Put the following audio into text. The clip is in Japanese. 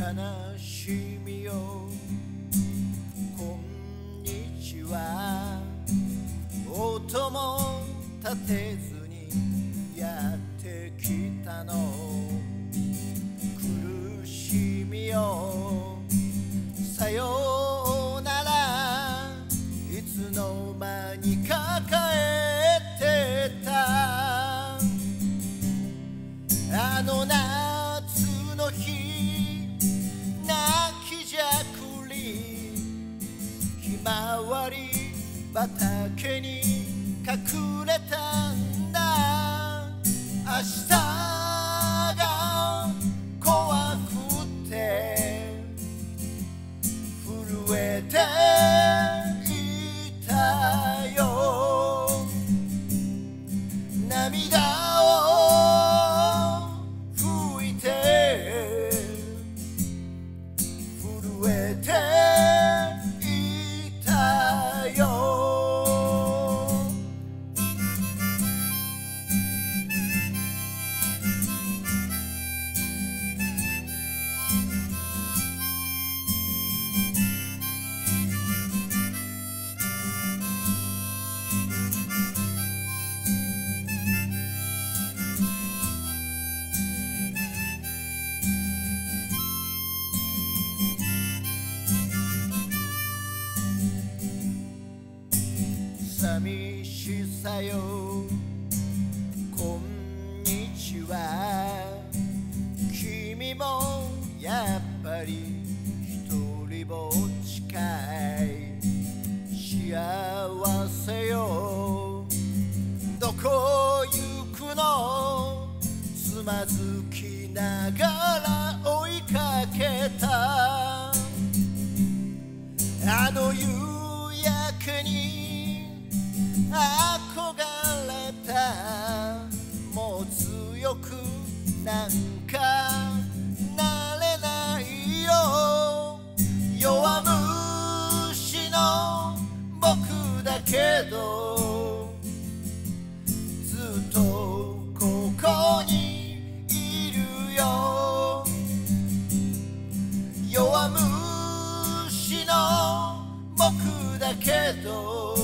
悲しみよこんにちは音も立てずにやってきたの苦しみよさようならいつの間に抱えてたあの夏の日泣きじゃくりひまわり畑に隠れたんだ明日が怖くて震えていたよ涙を拭いて震えていたよ寂しさよこんにちは君もやっぱり一人ぼっちかい幸せよどこ行くのつまずきながら追いかけたあの夕焼けに憧れたもう強くなんかなれないよ弱虫の僕だけどずっとここにいるよ弱虫の僕だけど